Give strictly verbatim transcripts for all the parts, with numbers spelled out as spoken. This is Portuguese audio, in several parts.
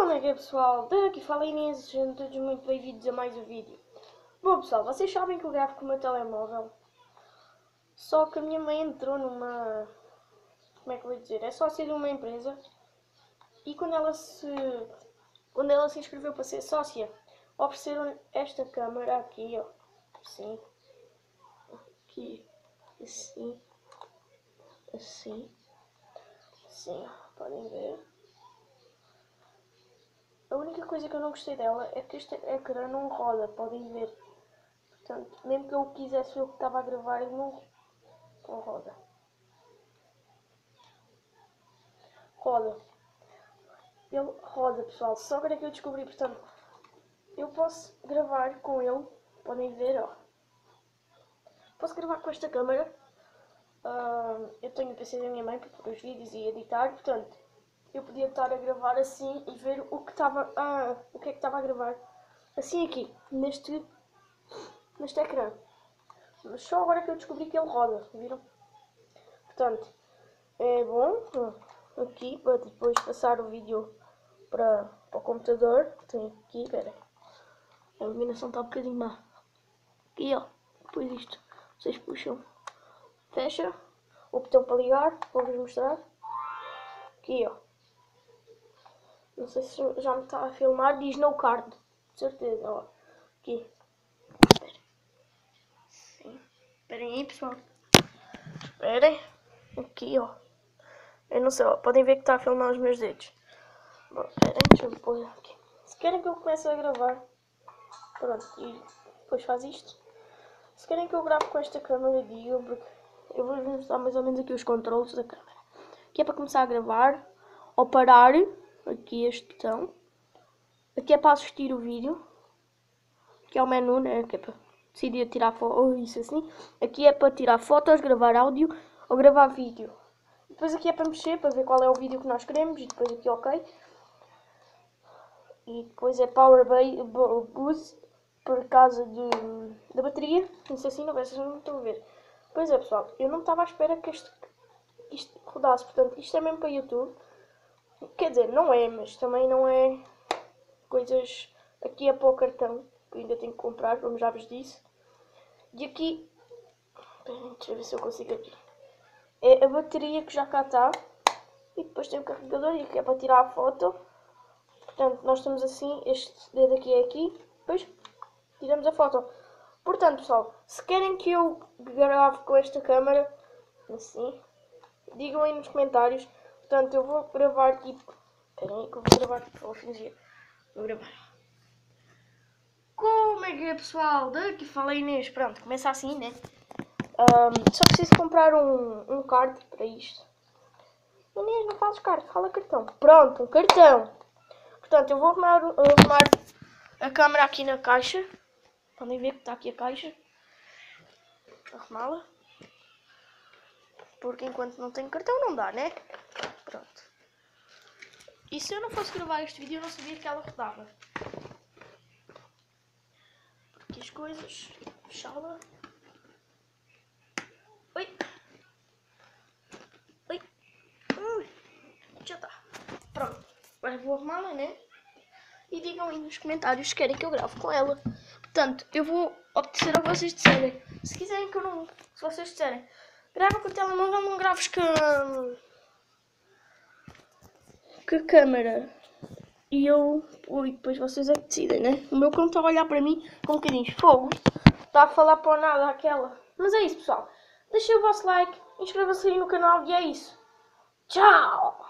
Como é que é, pessoal? Daqui fala Inês, sejam todos muito bem-vindos a mais um vídeo. Bom, pessoal, vocês sabem que eu gravo com o meu telemóvel. Só que a minha mãe entrou numa... Como é que eu vou dizer? É sócia de uma empresa. E quando ela se... Quando ela se inscreveu para ser sócia, ofereceram esta câmera aqui, ó. Assim. Aqui. Assim. Assim. Assim, ó. Podem ver. A única coisa que eu não gostei dela é que este ecrã não roda, podem ver. Portanto, mesmo que eu quisesse ver o que estava a gravar, ele não, não roda. Roda. Ele roda, pessoal. Só agora é que eu descobri, portanto, eu posso gravar com ele. Podem ver, ó. Posso gravar com esta câmera. Uh, eu tenho o P C da minha mãe para pôr os vídeos e editar, portanto, eu podia estar a gravar assim e ver o que estava ah, o que é que estava a gravar assim aqui, neste, neste ecrã. Mas só agora que eu descobri que ele roda, viram? Portanto, é bom aqui para depois passar o vídeo para, para o computador. Tem aqui, espera, a iluminação está um bocadinho má. Aqui, ó, depois isto, vocês puxam, fecha, o botão para ligar, vou-vos mostrar. Aqui, ó. Não sei se já me está a filmar, diz no card, de certeza, ó. Aqui. Espera. Sim. Esperem aí, pessoal. Esperem. Aqui, ó. Eu não sei, ó. Podem ver que está a filmar os meus dedos. Bom, esperem, deixa eu pôr aqui. Se querem que eu comece a gravar, pronto, e depois faz isto. Se querem que eu grave com esta câmera, digam, porque eu vou mostrar mais ou menos aqui os controles da câmera. Aqui é para começar a gravar, ou parar. Aqui este botão. Aqui é para assistir o vídeo. Aqui é o menu, né? Que é para decidir tirar foto ou isso assim. Aqui é para tirar fotos, gravar áudio ou gravar vídeo. Depois aqui é para mexer, para ver qual é o vídeo que nós queremos. E depois aqui ok. E depois é Power Boost por causa de, da bateria. Não sei se não, vocês não estão a ver. Pois é, pessoal, eu não estava à espera que este, isto rodasse. Portanto, isto é mesmo para YouTube. Quer dizer, não é, mas também não é coisas... Aqui é para o cartão, que eu ainda tenho que comprar, como já vos disse. E aqui... Deixa eu ver se eu consigo aqui. É a bateria que já cá está. E depois tem o carregador, e aqui é para tirar a foto. Portanto, nós temos assim, este dedo aqui é aqui. Depois tiramos a foto. Portanto, pessoal, se querem que eu grave com esta câmera, assim, digam aí nos comentários. Portanto, eu vou gravar aqui. Espera aí que eu vou gravar. Vou fingir. Vou gravar. Como é que é, pessoal? Daqui fala Inês. Pronto, começa assim, né? Um, só preciso comprar um, um card para isto. Inês, não fazes card, fala cartão. Pronto, um cartão. Portanto, eu vou arrumar, arrumar a câmera aqui na caixa. Podem ver que está aqui a caixa. Arrumá-la. Porque enquanto não tenho cartão não dá, né? Pronto. E se eu não fosse gravar este vídeo eu não sabia que ela rodava. Porque as coisas... Fechá-la. Oi. Oi. Ui. Já está. Pronto. Agora vou arrumá-la, né? E digam aí nos comentários se querem que eu grave com ela. Portanto, eu vou obedecer a vocês disserem. Se quiserem que eu não... Se vocês disserem, grava com o telemóvel, não graves com... com a câmera. E eu... Ui, depois vocês é que decidem, né? O meu cão está a olhar para mim com um bocadinho de fogo. Está a falar para o nada aquela. Mas é isso, pessoal. Deixem o vosso like, inscrevam-se aí no canal e é isso. Tchau!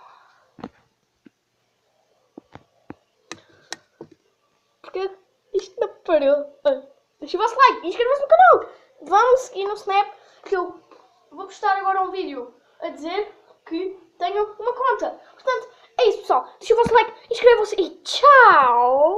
Porque isto não parou. Deixem o vosso like, inscrevam-se no canal. Vão seguir no Snap que eu vou postar agora um vídeo a dizer que tenho uma conta. Portanto, é isso, pessoal. Deixem o vosso like, inscrevam-se e tchau!